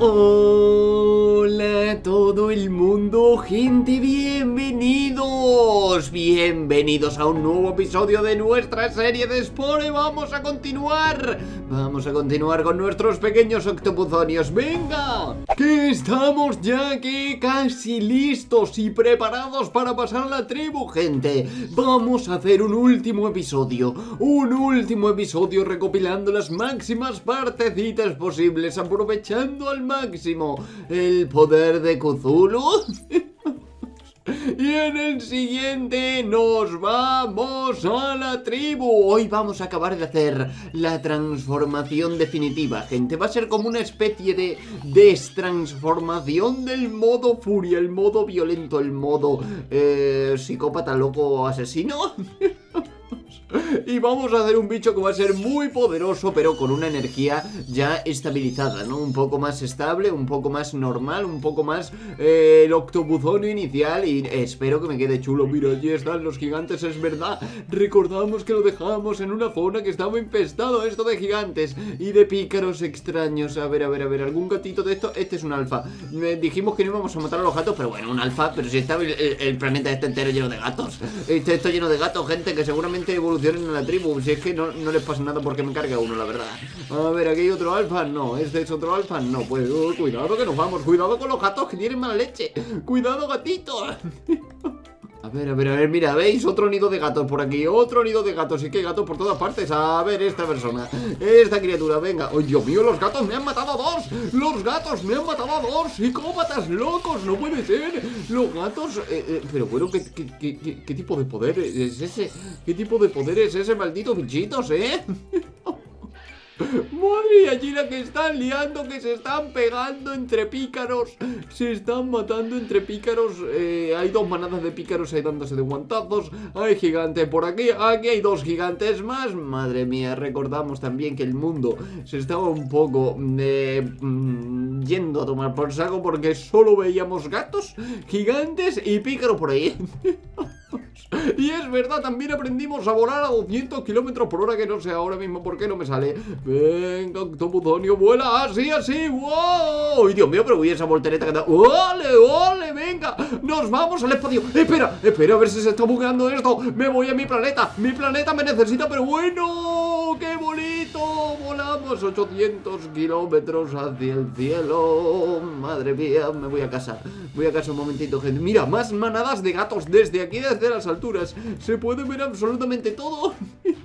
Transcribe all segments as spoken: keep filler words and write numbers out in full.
Hola a todo el mundo, gente, bienvenidos, bienvenidos a un nuevo episodio de nuestra serie de Spore. Vamos a continuar, vamos a continuar con nuestros pequeños octopuzonios. ¡Venga! Que estamos ya que casi listos y preparados para pasar a la tribu, gente. Vamos a hacer un último episodio, un último episodio recopilando las máximas partecitas posibles, aprovechando al máximo el poder de Cthulhu. Y en el siguiente nos vamos a la tribu. Hoy vamos a acabar de hacer la transformación definitiva, gente. Va a ser como una especie de destransformación del modo furia, el modo violento, el modo eh, psicópata, loco, asesino. Y vamos a hacer un bicho que va a ser muy poderoso, pero con una energía ya estabilizada, ¿no? Un poco más estable, un poco más normal, un poco más eh, el octopuzonio inicial. Y espero que me quede chulo. Mira, allí están los gigantes, es verdad. Recordamos que lo dejamos en una zona que estaba infestado esto de gigantes y de pícaros extraños. A ver, a ver, a ver, algún gatito de esto. Este es un alfa. eh, Dijimos que no íbamos a matar a los gatos, pero bueno, un alfa. Pero si está el, el, el planeta este entero lleno de gatos. Este está lleno de gatos, gente, que seguramente evolucionen en la tribu. Si es que no, no les pasa nada porque me carga uno, la verdad. A ver, aquí hay otro alfa. No, este es otro alfa. No, pues uh, cuidado que nos vamos. Cuidado con los gatos que tienen mala leche. Cuidado, gatito. A ver, a ver, a ver, mira, ¿veis? Otro nido de gatos por aquí, otro nido de gatos. Y que hay gatos por todas partes. A ver, esta persona, esta criatura, venga. ¡Oh, Dios mío, los gatos me han matado a dos! ¡Los gatos me han matado a dos! ¡Psicópatas locos! ¡No puede ser! Los gatos... Eh, eh, pero bueno, ¿qué, qué, qué, qué, ¿qué tipo de poder es ese? ¿Qué tipo de poder es ese, malditos bichitos, eh? Madre, y allí la que están liando, que se están pegando entre pícaros. Se están matando entre pícaros. eh, Hay dos manadas de pícaros ahí dándose de guantazos. Hay gigantes por aquí. Aquí hay dos gigantes más. Madre mía, recordamos también que el mundo se estaba un poco eh, mm, yendo a tomar por saco, porque solo veíamos gatos, gigantes y pícaros por ahí. Y es verdad, también aprendimos a volar a doscientos kilómetros por hora, que no sé ahora mismo por qué no me sale. Venga, octopuzonio, vuela, así, así, wow. Y Dios mío, pero voy a esa voltereta que da. ¡Ole, ole, venga! ¡Nos vamos al espacio! Espera, espera, a ver si se está bugueando esto. Me voy a mi planeta, mi planeta me necesita, pero bueno, ¡qué bonito! Volamos ochocientos kilómetros hacia el cielo. Madre mía, me voy a casa. Voy a casa un momentito, gente. Mira, más manadas de gatos desde aquí, desde las alturas. Se puede ver absolutamente todo.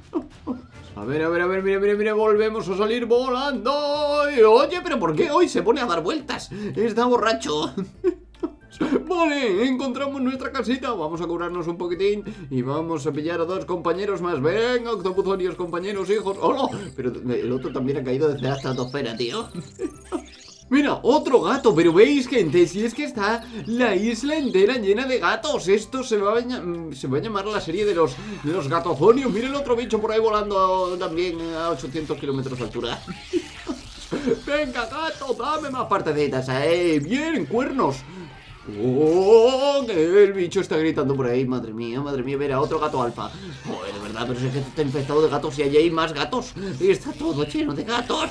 A ver, a ver, a ver, mire, mire, mire, volvemos a salir volando. Oye, pero ¿por qué hoy se pone a dar vueltas? Está borracho. Vale, encontramos nuestra casita. Vamos a curarnos un poquitín y vamos a pillar a dos compañeros más. Venga, octopuzonios, compañeros, hijos. ¡Hola! Pero el otro también ha caído desde la estratosfera, tío. Mira, otro gato, pero veis, gente, si es que está la isla entera llena de gatos. Esto se va a, se va a llamar la serie de los, de los gatozonios. Miren el otro bicho por ahí volando también a ochocientos kilómetros de altura. Venga, gato, dame más partecitas, eh. Bien, cuernos. ¡Oh! Que el bicho está gritando por ahí. Madre mía, madre mía, verá, otro gato alfa. Joder, de verdad, pero si es que está infectado de gatos y allí hay más gatos. Y está todo lleno de gatos.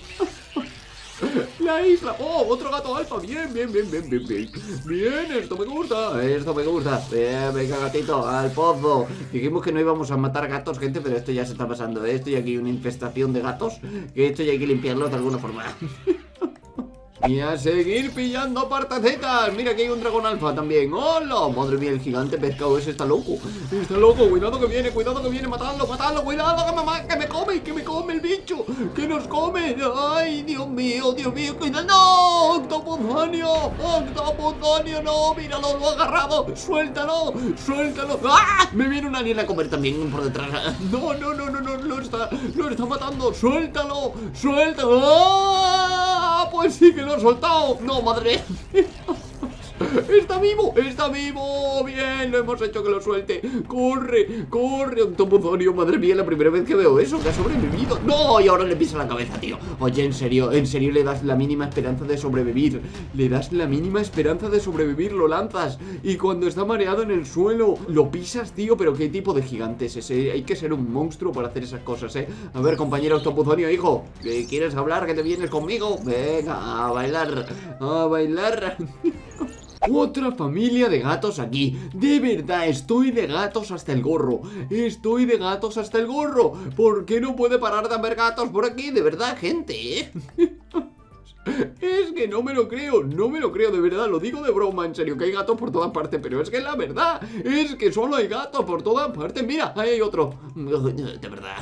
La isla, oh, otro gato alfa, bien, bien, bien, bien, bien, bien. Bien, esto me gusta, esto me gusta. Bien, venga, gatito, al pozo. Dijimos que no íbamos a matar gatos, gente, pero esto ya se está pasando. Esto y aquí una infestación de gatos, que esto ya hay que limpiarlo de alguna forma. Y a seguir pillando partecetas. Mira que hay un dragón alfa también. ¡Hola! Madre mía, el gigante pescado ese está loco. Está loco, cuidado que viene, cuidado que viene. Matadlo, matadlo, cuidado que me, que me come, que me come el bicho. Que nos come. Ay, Dios mío, Dios mío, cuidado. ¡No! ¡Octopuzonio! ¡Octopuzonio, no! Míralo, lo ha agarrado. Suéltalo, suéltalo. ¡Ah! Me viene una alien a comer también por detrás. No, no, no, no, no, lo está, lo está matando. Suéltalo, suéltalo. ¡Ah! Pues sí que lo he soltado. No, madre. ¡Está vivo! ¡Está vivo! ¡Bien! Lo hemos hecho que lo suelte. ¡Corre! ¡Corre! Octopuzonio, madre mía, la primera vez que veo eso, que ha sobrevivido. ¡No! Y ahora le pisa la cabeza, tío. Oye, en serio, en serio le das la mínima esperanza de sobrevivir. Le das la mínima esperanza de sobrevivir, lo lanzas. Y cuando está mareado en el suelo, lo pisas, tío. Pero ¿qué tipo de gigante es ese? Hay que ser un monstruo para hacer esas cosas, ¿eh? A ver, compañero Octopuzonio, hijo, ¿quieres hablar? ¿Que te vienes conmigo? Venga, a bailar. A bailar. Otra familia de gatos aquí. De verdad, estoy de gatos hasta el gorro. Estoy de gatos hasta el gorro. ¿Por qué no puede parar de haber gatos por aquí? De verdad, gente, ¿eh? Es que no me lo creo, no me lo creo, de verdad, lo digo de broma, en serio, que hay gatos por todas partes, pero es que es la verdad, es que solo hay gatos por todas partes. Mira, ahí hay otro. De verdad.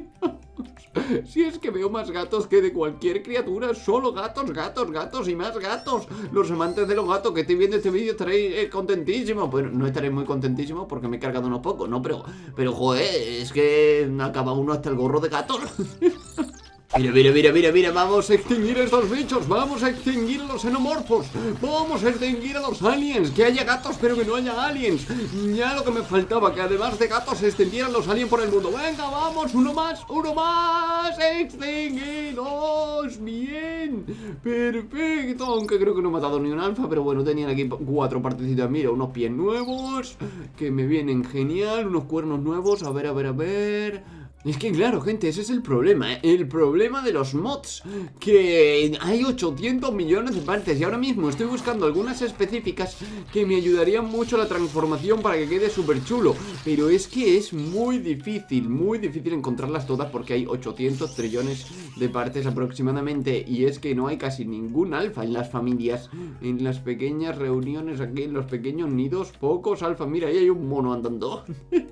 Si es que veo más gatos que de cualquier criatura. Solo gatos, gatos, gatos y más gatos. Los amantes de los gatos que estoy viendo este vídeo estaréis eh, contentísimos. Bueno, no estaréis muy contentísimos porque me he cargado unos pocos, ¿no? Pero, pero joder, es que acaba uno hasta el gorro de gatos. Mira, mira, mira, mira, mira, vamos a extinguir a estos bichos. Vamos a extinguir a los xenomorfos. Vamos a extinguir a los aliens. Que haya gatos pero que no haya aliens. Ya lo que me faltaba, que además de gatos se extendieran los aliens por el mundo. Venga, vamos, uno más, uno más. Extinguidos. Bien, perfecto. Aunque creo que no he matado ni un alfa, pero bueno, tenían aquí cuatro partecitas. Mira, unos pies nuevos que me vienen genial. Unos cuernos nuevos, a ver, a ver, a ver. Es que claro, gente, ese es el problema, ¿eh? El problema de los mods, que hay ochocientos millones de partes. Y ahora mismo estoy buscando algunas específicas que me ayudarían mucho a la transformación para que quede súper chulo. Pero es que es muy difícil, muy difícil encontrarlas todas, porque hay ochocientos trillones de partes aproximadamente. Y es que no hay casi ningún alfa en las familias, en las pequeñas reuniones aquí, en los pequeños nidos, pocos alfa. Mira, ahí hay un mono andando.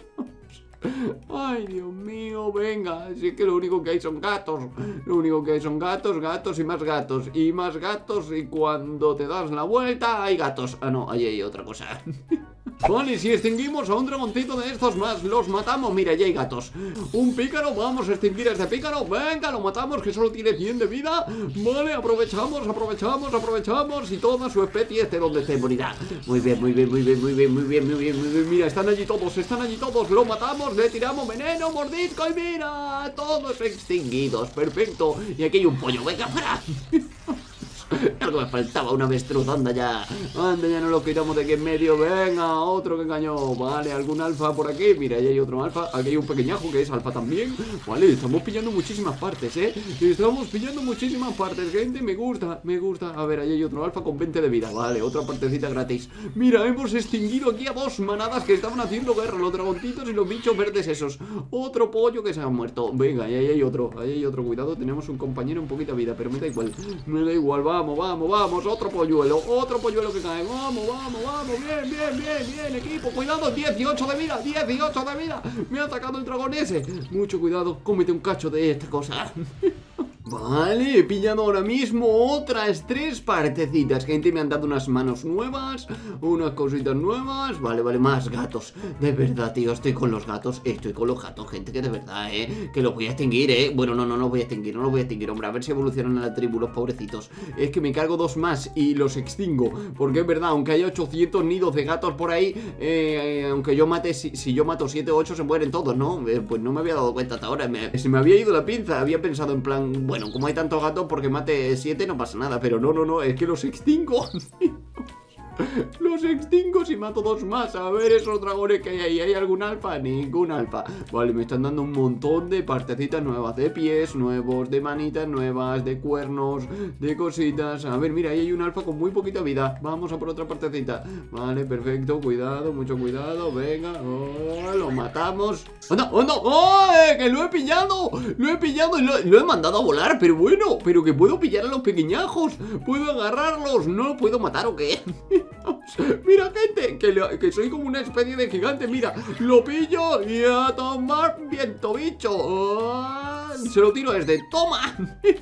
Ay, Dios mío, venga. Si es que lo único que hay son gatos. Lo único que hay son gatos, gatos y más gatos. Y más gatos, y cuando te das la vuelta hay gatos. Ah, no, ahí hay otra cosa. Vale, si extinguimos a un dragoncito de estos más, los matamos. Mira, ya hay gatos. Un pícaro, vamos a extinguir a este pícaro. Venga, lo matamos, que solo tiene cien de vida. Vale, aprovechamos, aprovechamos, aprovechamos. Y toda su especie esté donde esté, morirá. Muy bien, muy bien, muy bien, muy bien, muy bien, muy bien, muy bien. Mira, están allí todos, están allí todos. Lo matamos, le tiramos veneno, mordisco y mira, todos extinguidos, perfecto. Y aquí hay un pollo, venga, para. Algo me faltaba, una avestruz, anda ya. Anda ya, no lo quitamos de aquí en medio. Venga, otro que engañó. Vale, algún alfa por aquí. Mira, ahí hay otro alfa. Aquí hay un pequeñajo que es alfa también. Vale, estamos pillando muchísimas partes, eh. Estamos pillando muchísimas partes, gente. Me gusta, me gusta. A ver, ahí hay otro alfa con veinte de vida. Vale, otra partecita gratis. Mira, hemos extinguido aquí a dos manadas que estaban haciendo guerra. Los dragontitos y los bichos verdes esos. Otro pollo que se ha muerto. Venga, ahí hay otro. Ahí hay otro. Cuidado, tenemos un compañero un poquito de vida, pero me da igual. Me da igual, va. Vamos, vamos, vamos, otro polluelo, otro polluelo que cae. Vamos, vamos, vamos, bien, bien, bien, bien, equipo, cuidado, dieciocho de vida, dieciocho de vida. Me ha atacado el dragón ese. Mucho cuidado, cómete un cacho de esta cosa. Vale, he pillado ahora mismo otras tres partecitas. Gente, me han dado unas manos nuevas, unas cositas nuevas. Vale, vale, más gatos. De verdad, tío, estoy con los gatos. Estoy con los gatos, gente, que de verdad, eh que los voy a extinguir, eh Bueno, no, no, no los voy a extinguir, no los voy a extinguir, hombre. A ver si evolucionan a la tribu, los pobrecitos. Es que me cargo dos más y los extingo. Porque es verdad, aunque haya ochocientos nidos de gatos por ahí, eh, aunque yo mate, si, si yo mato siete o ocho se mueren todos, ¿no? Eh, pues no me había dado cuenta hasta ahora. me, Se me había ido la pinza, había pensado en plan, bueno, como hay tantos gatos, porque mate siete no pasa nada. Pero no, no, no, es que los extingo. Los extingo si mato dos más. A ver esos dragones que hay ahí. ¿Hay algún alfa? Ningún alfa. Vale, me están dando un montón de partecitas nuevas. De pies nuevos, de manitas nuevas, de cuernos, de cositas. A ver, mira, ahí hay un alfa con muy poquita vida. Vamos a por otra partecita. Vale, perfecto, cuidado, mucho cuidado. Venga, oh, lo matamos. ¡Anda, anda! ¡Oh! Eh, ¡Que lo he pillado! Lo he pillado y lo, lo he mandado a volar. Pero bueno, pero que puedo pillar a los pequeñajos. Puedo agarrarlos. ¿No lo puedo matar o qué? Mira, gente, que, lo, que soy como una especie de gigante. Mira, lo pillo y a tomar viento, bicho. Oh, se lo tiro desde, toma.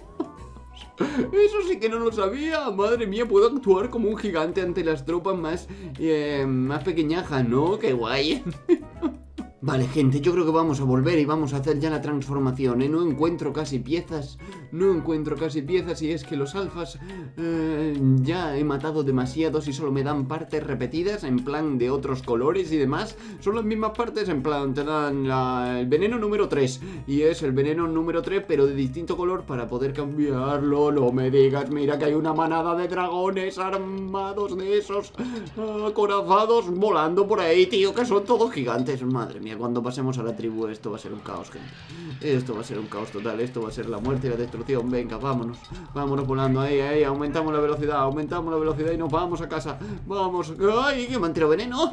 Eso sí que no lo sabía. Madre mía, puedo actuar como un gigante ante las tropas más, eh, más pequeñajas, ¿no? Qué guay. Vale, gente, yo creo que vamos a volver y vamos a hacer ya la transformación, ¿eh? No encuentro casi piezas, no encuentro casi piezas y es que los alfas eh, ya he matado demasiados y solo me dan partes repetidas en plan de otros colores y demás. Son las mismas partes, en plan, te dan la, el veneno número tres y es el veneno número tres pero de distinto color para poder cambiarlo. No me digas, mira que hay una manada de dragones armados de esos acorazados volando por ahí, tío, que son todos gigantes, madre mía. Cuando pasemos a la tribu esto va a ser un caos, gente. Esto va a ser un caos total. Esto va a ser la muerte y la destrucción. Venga, vámonos. Vámonos volando. Ahí, ahí. Aumentamos la velocidad. Aumentamos la velocidad y nos vamos a casa. Vamos. ¡Ay! ¡Que me han tirado veneno!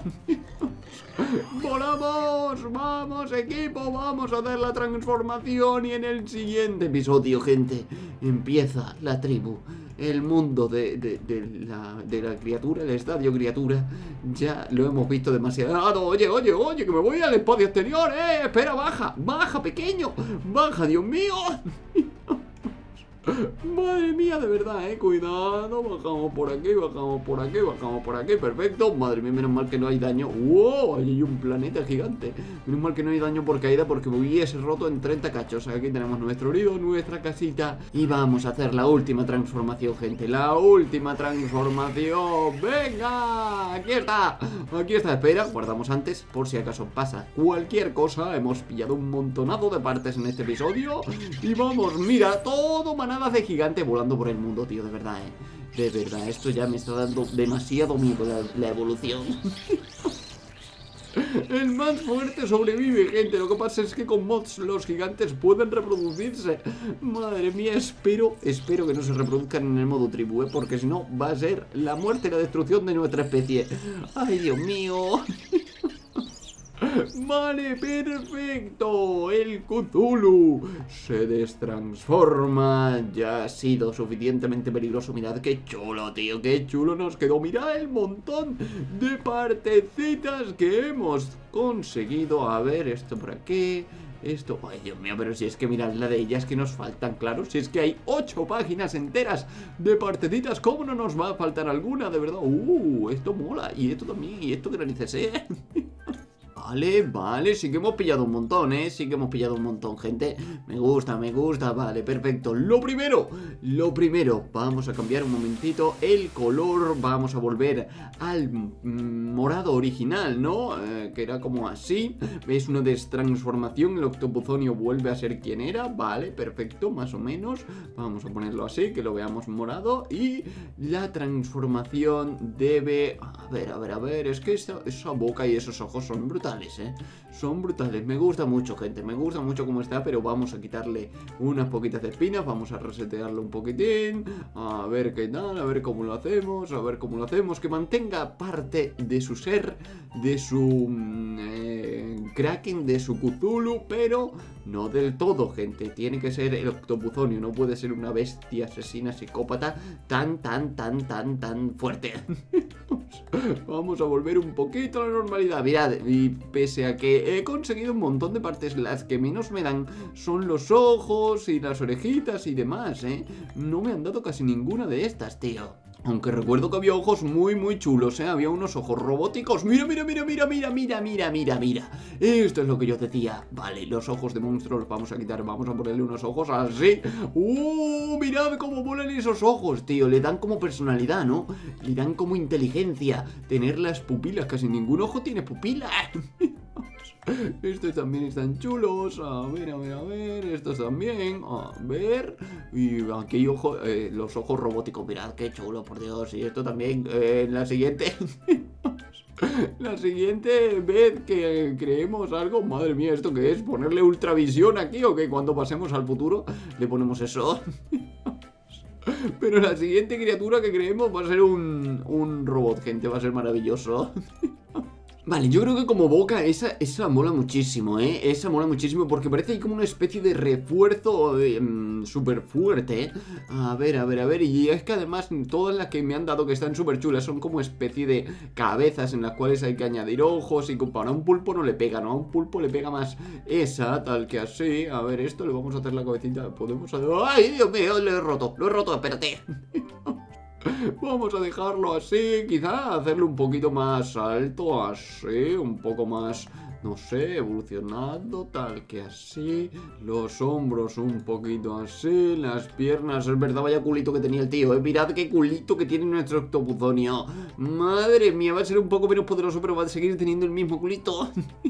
¡Volamos! ¡Vamos, equipo! Vamos a hacer la transformación. Y en el siguiente episodio, gente, empieza la tribu. El mundo de, de, de, la, de la criatura, el estadio criatura. Ya lo hemos visto demasiado. Oye, oye, oye, que me voy al espacio exterior. Eh, espera, baja, baja, pequeño. Baja, Dios mío. Madre mía, de verdad, eh, cuidado. Bajamos por aquí, bajamos por aquí, bajamos por aquí, perfecto. Madre mía, menos mal que no hay daño. Wow, ahí hay un planeta gigante. Menos mal que no hay daño por caída porque me hubiese roto en treinta cachos. Aquí tenemos nuestro nido, nuestra casita. Y vamos a hacer la última transformación, gente. La última transformación. ¡Venga! Aquí está. Aquí está, espera, guardamos antes por si acaso pasa cualquier cosa. Hemos pillado un montonado de partes en este episodio. Y vamos, mira, todo manada de gigante volando por el mundo, tío, de verdad, eh. De verdad, esto ya me está dando demasiado miedo la, la evolución. El más fuerte sobrevive, gente. Lo que pasa es que con mods los gigantes pueden reproducirse. Madre mía, espero, espero que no se reproduzcan en el modo tribu, ¿eh? Porque si no, va a ser la muerte y la destrucción de nuestra especie. Ay, Dios mío. Vale, perfecto. El Cthulhu se destransforma. Ya ha sido suficientemente peligroso. Mirad qué chulo, tío, qué chulo nos quedó. Mirad el montón de partecitas que hemos conseguido. A ver, esto por aquí, esto, ay Dios mío, pero si es que mirad la de ellas que nos faltan, claro. Si es que hay ocho páginas enteras de partecitas, ¿cómo no nos va a faltar alguna? De verdad, uh, esto mola. Y esto también, y esto que narices, eh. Vale, vale, sí que hemos pillado un montón, ¿eh? Sí que hemos pillado un montón, gente. Me gusta, me gusta, vale, perfecto. Lo primero, lo primero, vamos a cambiar un momentito el color. Vamos a volver al morado original, ¿no? Eh, que era como así. ¿Veis? Una destransformación, el octopuzonio vuelve a ser quien era. Vale, perfecto, más o menos. Vamos a ponerlo así, que lo veamos morado. Y la transformación debe... A ver, a ver, a ver, es que esa, esa boca y esos ojos son brutales. ¿eh? Son brutales, me gusta mucho, gente. Me gusta mucho cómo está, pero vamos a quitarle unas poquitas de espinas. Vamos a resetearlo un poquitín. A ver qué tal, a ver cómo lo hacemos. A ver cómo lo hacemos, que mantenga parte de su ser, de su eh, Kraken, de su Cthulhu, pero no del todo, gente. Tiene que ser el octopuzonio, no puede ser una bestia asesina psicópata tan, tan, tan, tan, tan fuerte. Vamos a volver un poquito a la normalidad. Mirad, y pese a que he conseguido un montón de partes, las que menos me dan son los ojos y las orejitas y demás, ¿eh? No me han dado casi ninguna de estas, tío. Aunque recuerdo que había ojos muy muy chulos, ¿eh? Había unos ojos robóticos. Mira, mira, mira, mira, mira, mira, mira, mira, mira. Esto es lo que yo decía. Vale, los ojos de monstruos vamos a quitar. Vamos a ponerle unos ojos así. ¡Uh! Mirad cómo vuelan esos ojos, tío. Le dan como personalidad, ¿no? Le dan como inteligencia. Tener las pupilas. Casi ningún ojo tiene pupilas. Estos también están chulos. A ver, a ver, a ver. Estos también. A ver. Y aquí hay ojo, eh, los ojos robóticos. Mirad qué chulo, por Dios. Y esto también. Eh, la siguiente. La siguiente vez que creemos algo. Madre mía, ¿esto qué es? ¿Ponerle ultravisión aquí o qué? Cuando pasemos al futuro le ponemos eso. Pero la siguiente criatura que creemos va a ser un, un robot, gente. Va a ser maravilloso. Vale, yo creo que como boca esa, esa mola muchísimo, ¿eh? Esa mola muchísimo porque parece ahí como una especie de refuerzo eh, um, súper fuerte, ¿eh? A ver, a ver, a ver, y es que además todas las que me han dado que están súper chulas son como especie de cabezas en las cuales hay que añadir ojos y para un pulpo no le pega, ¿no? A un pulpo le pega más esa, tal que así. A ver, esto le vamos a hacer la cabecita, podemos hacer... ¡Ay, Dios mío! Lo he roto, lo he roto, espérate. Vamos a dejarlo así, quizá hacerlo un poquito más alto, así, un poco más, no sé, evolucionando, tal que así. Los hombros un poquito así, las piernas, es verdad, vaya culito que tenía el tío, eh. Mirad qué culito que tiene nuestro octopuzonio. Madre mía, va a ser un poco menos poderoso, pero va a seguir teniendo el mismo culito.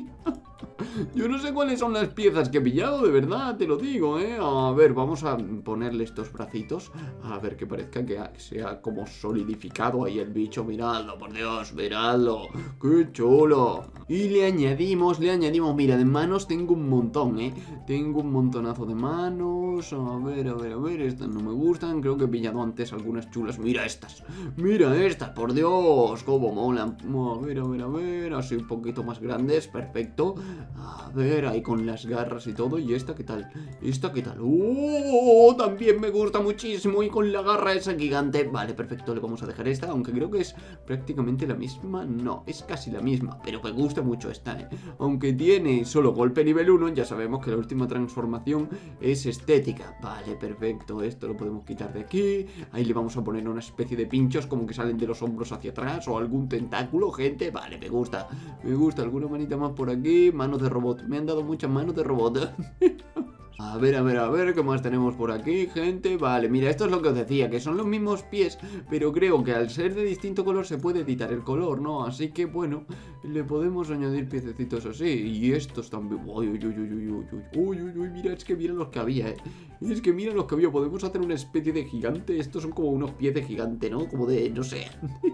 Yo no sé cuáles son las piezas que he pillado, de verdad, te lo digo, ¿eh? A ver, vamos a ponerle estos bracitos. A ver, que parezca que sea como solidificado ahí el bicho. Miradlo, por Dios, miradlo. ¡Qué chulo! Y le añadimos, le añadimos, mira, de manos tengo un montón, ¿eh? Tengo un montonazo de manos. A ver, a ver, a ver, estas no me gustan. Creo que he pillado antes algunas chulas. Mira estas, mira estas, por Dios, cómo molan. A ver, a ver, a ver, así un poquito más grandes, perfecto. A ver, ahí con las garras y todo. ¿Y esta qué tal? ¿Esta qué tal? ¡Oh! También me gusta muchísimo. Y con la garra esa gigante. Vale, perfecto, le vamos a dejar esta. Aunque creo que es prácticamente la misma. No, es casi la misma. Pero me gusta mucho esta, ¿eh? Aunque tiene solo golpe nivel uno, ya sabemos que la última transformación es estética. Vale, perfecto. Esto lo podemos quitar de aquí. Ahí le vamos a poner una especie de pinchos como que salen de los hombros hacia atrás. O algún tentáculo, gente. Vale, me gusta. Me gusta. Alguna manita más por aquí. Manos de robot. Me han dado muchas manos de robot. A ver, a ver, a ver, ¿qué más tenemos por aquí, gente? Vale, mira, esto es lo que os decía, que son los mismos pies, pero creo que al ser de distinto color se puede editar el color, ¿no? Así que, bueno, le podemos añadir piececitos así. Y estos también. Uy, uy, uy, uy, uy, uy, uy, uy, uy, mira, es que mira los que había, ¿eh? Es que mira los que había, podemos hacer una especie de gigante. Estos son como unos pies de gigante, ¿no? Como de, no sé...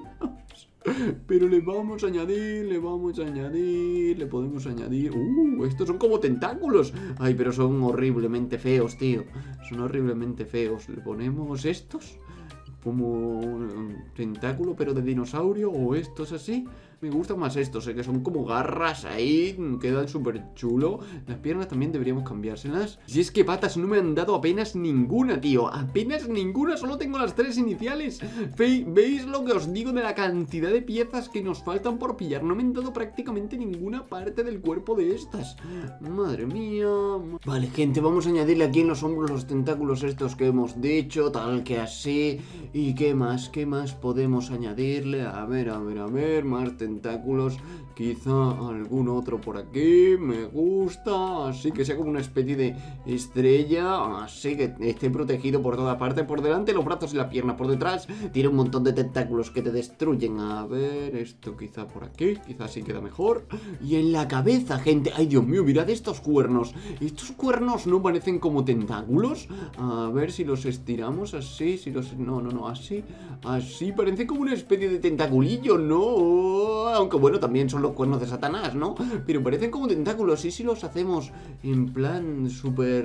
Pero le vamos a añadir, le vamos a añadir, le podemos añadir... ¡Uh! Estos son como tentáculos. Ay, pero son horriblemente feos, tío. Son horriblemente feos. Le ponemos estos como un tentáculo, pero de dinosaurio. O estos así. Me gustan más estos, eh, que son como garras ahí. Quedan súper chulo. Las piernas también deberíamos cambiárselas. Y es que patas no me han dado apenas ninguna, tío. Apenas ninguna, solo tengo las tres iniciales. Fe ¿Veis lo que os digo de la cantidad de piezas que nos faltan por pillar? No me han dado prácticamente ninguna parte del cuerpo de estas. Madre mía. Vale, gente, vamos a añadirle aquí en los hombros los tentáculos estos que hemos dicho. Tal que así. ¿Y qué más? ¿Qué más podemos añadirle? A ver, a ver, a ver. Más tentáculos. Tentáculos, quizá algún otro por aquí. Me gusta, así que sea como una especie de estrella, así que esté protegido por toda parte. Por delante los brazos y la pierna, por detrás tiene un montón de tentáculos que te destruyen. A ver, esto quizá por aquí, quizá así queda mejor. Y en la cabeza, gente, ay Dios mío, mirad estos cuernos. Estos cuernos no parecen como tentáculos. A ver si los estiramos así, si los... No, no, no, así. Así, parece como una especie de tentaculillo, ¿no? Aunque bueno, también son los cuernos de Satanás, ¿no? Pero parecen como tentáculos. Y si los hacemos en plan súper...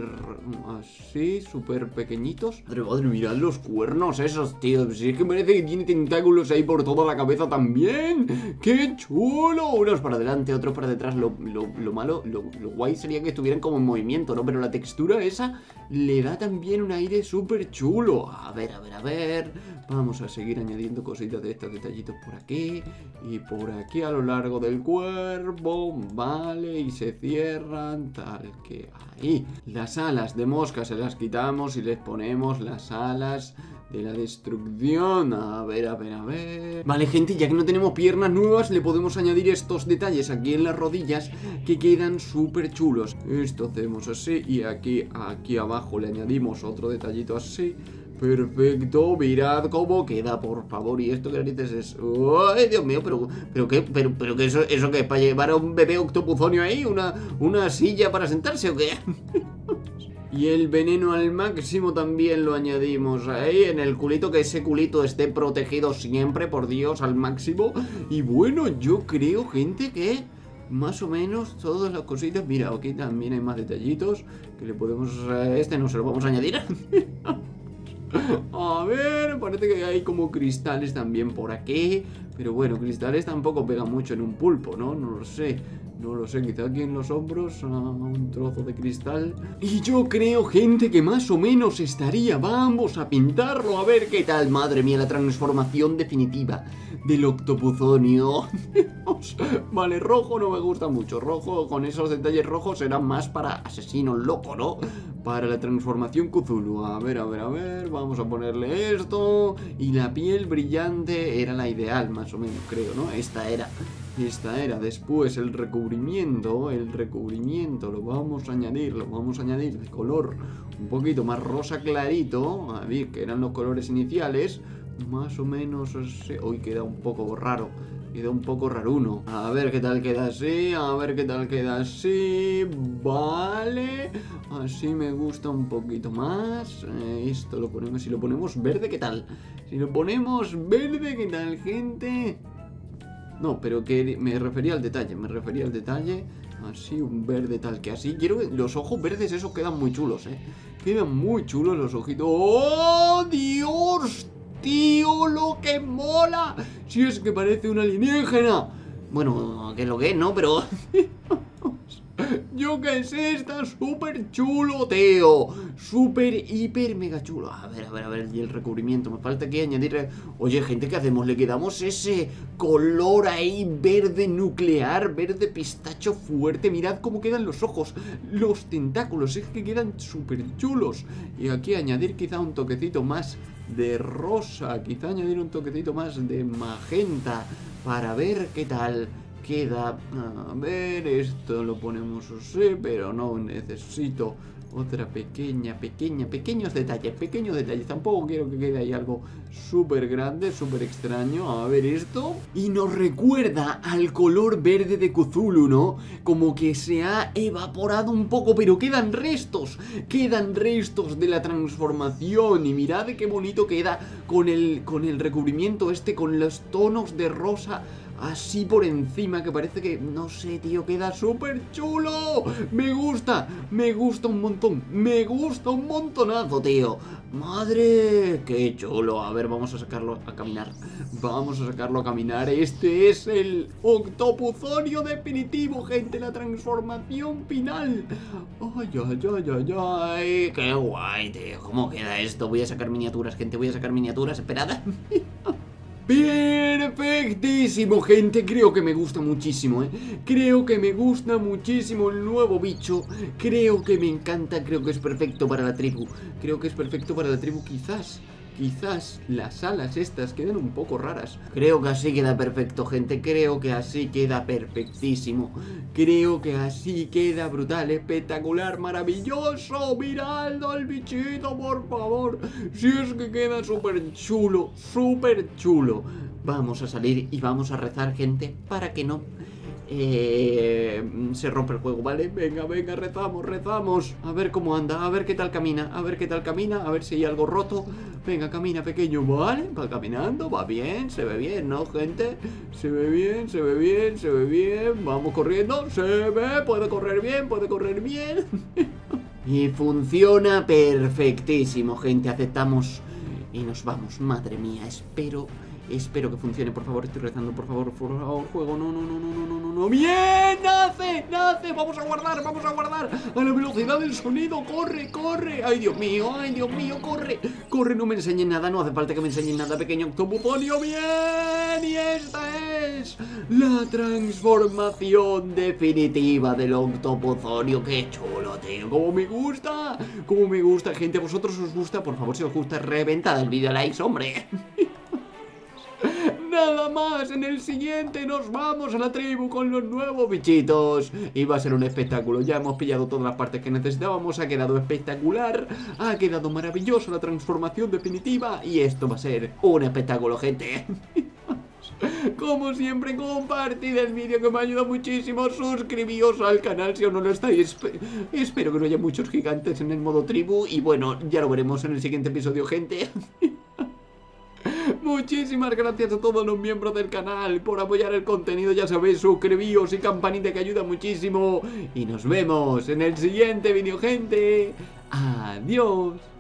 así, súper pequeñitos. Madre, madre, mirad los cuernos esos, tío. Si es que parece que tiene tentáculos ahí por toda la cabeza también. ¡Qué chulo! Unos para adelante, otros para detrás. Lo, lo, lo malo, lo, lo guay sería que estuvieran como en movimiento, ¿no? Pero la textura esa le da también un aire súper chulo. A ver, a ver, a ver. Vamos a seguir añadiendo cositas de estos detallitos por aquí. Y por aquí a lo largo del cuerpo. Vale, y se cierran tal que ahí. Las alas de mosca se las quitamos y les ponemos las alas de la destrucción. A ver, a ver, a ver. Vale, gente, ya que no tenemos piernas nuevas, le podemos añadir estos detalles aquí en las rodillas que quedan súper chulos. Esto hacemos así y aquí, aquí abajo le añadimos otro detallito así. Perfecto, mirad cómo queda, por favor. Y esto que narices es... ¡Ay, Dios mío! Pero, pero qué, pero, pero que eso, eso que es para llevar a un bebé octopuzonio ahí, una, una silla para sentarse o qué. Y el veneno al máximo también lo añadimos ahí en el culito, que ese culito esté protegido siempre, por Dios, al máximo. Y bueno, yo creo, gente, que más o menos todas las cositas. Mira, aquí también hay más detallitos que le podemos... Este no se lo vamos a añadir. A ver, parece que hay como cristales también por aquí. Pero bueno, cristales tampoco pegan mucho en un pulpo, ¿no? No lo sé. No lo sé, quizá aquí en los hombros a un trozo de cristal. Y yo creo, gente, que más o menos estaría. Vamos a pintarlo a ver qué tal. Madre mía, la transformación definitiva del Octopuzonio. Vale, rojo no me gusta mucho. Rojo, con esos detalles rojos, será más para asesino loco, ¿no? Para la transformación Cthulhu. A ver, a ver, a ver. Vamos a ponerle esto. Y la piel brillante era la ideal, más o menos, creo, ¿no? Esta era. Esta era. Después el recubrimiento. El recubrimiento lo vamos a añadir. Lo vamos a añadir de color un poquito más rosa clarito. A ver, que eran los colores iniciales. Más o menos. Hoy queda un poco raro. Queda un poco raruno. A ver qué tal queda así. A ver qué tal queda así. Vale. Así me gusta un poquito más. eh, Esto lo ponemos. Si lo ponemos verde, ¿qué tal? Si lo ponemos verde, ¿qué tal, gente? No, pero que me refería al detalle. Me refería al detalle. Así, un verde tal que así. Quiero que los ojos verdes esos quedan muy chulos, eh. Quedan muy chulos los ojitos. ¡Oh, Dios! Tío, lo que mola. Si es que parece un alienígena. Bueno, que es lo que es, ¿no? Pero yo qué sé, está súper chulo, tío. Súper, hiper, mega chulo. A ver, a ver, a ver, y el recubrimiento. Me falta aquí añadir... Oye, gente, ¿qué hacemos? Le quedamos ese color ahí verde nuclear, verde pistacho fuerte. Mirad cómo quedan los ojos, los tentáculos. Es que quedan súper chulos. Y aquí añadir quizá un toquecito más de rosa. Quizá añadir un toquecito más de magenta para ver qué tal queda. A ver, esto lo ponemos así, pero no necesito otra pequeña, pequeña, pequeños detalles, pequeños detalles. Tampoco quiero que quede ahí algo súper grande, súper extraño. A ver esto. Y nos recuerda al color verde de Cthulhu, ¿no? Como que se ha evaporado un poco, pero quedan restos. Quedan restos de la transformación. Y mirad qué bonito queda con el, con el recubrimiento este, con los tonos de rosa así por encima, que parece que, no sé, tío, queda súper chulo. Me gusta, me gusta un montón. Me gusta un montonazo, tío. Madre, qué chulo. A ver, vamos a sacarlo a caminar. Vamos a sacarlo a caminar. Este es el Octopuzonio definitivo, gente. La transformación final. Ay, ay, ay, ay, ay. Qué guay, tío. ¿Cómo queda esto? Voy a sacar miniaturas, gente. Voy a sacar miniaturas. Esperad. Perfectísimo, gente. Creo que me gusta muchísimo, ¿eh? Creo que me gusta muchísimo el nuevo bicho. Creo que me encanta. Creo que es perfecto para la tribu. Creo que es perfecto para la tribu. Quizás, quizás las alas estas quedan un poco raras. Creo que así queda perfecto, gente. Creo que así queda perfectísimo. Creo que así queda brutal, espectacular, maravilloso. Miradlo al bichito, por favor. Si es que queda súper chulo, súper chulo. Vamos a salir y vamos a rezar, gente, para que no eh, se rompe el juego, ¿vale? Venga, venga, rezamos, rezamos. A ver cómo anda, a ver qué tal camina. A ver qué tal camina, a ver si hay algo roto. Venga, camina, pequeño, ¿vale? Va caminando, va bien, se ve bien, ¿no, gente? Se ve bien, se ve bien, se ve bien. Vamos corriendo, se ve, puede correr bien, puede correr bien. Y funciona perfectísimo, gente. Aceptamos y nos vamos. Madre mía, espero... Espero que funcione, por favor, estoy rezando, por favor, por favor, juego, no, no, no, no, no, no, no, no, bien, nace, nace, vamos a guardar, vamos a guardar, a la velocidad del sonido, corre, corre, ay, Dios mío, ay, Dios mío, corre, corre, no me enseñen nada, no hace falta que me enseñen nada, pequeño Octopuzonio, bien, y esta es la transformación definitiva del Octopuzonio, qué chulo, tío, como me gusta, como me gusta, gente, ¿a vosotros os gusta? Por favor, si os gusta, reventad el vídeo a likes, hombre. Nada más, en el siguiente nos vamos a la tribu con los nuevos bichitos. Y va a ser un espectáculo. Ya hemos pillado todas las partes que necesitábamos. Ha quedado espectacular. Ha quedado maravilloso la transformación definitiva. Y esto va a ser un espectáculo, gente. Como siempre, compartid el vídeo, que me ayuda muchísimo. Suscribíos al canal si aún no lo estáis. Espero que no haya muchos gigantes en el modo tribu. Y bueno, ya lo veremos en el siguiente episodio, gente. Muchísimas gracias a todos los miembros del canal por apoyar el contenido, ya sabéis, suscribíos y campanita, que ayuda muchísimo. Y nos vemos en el siguiente vídeo, gente. Adiós.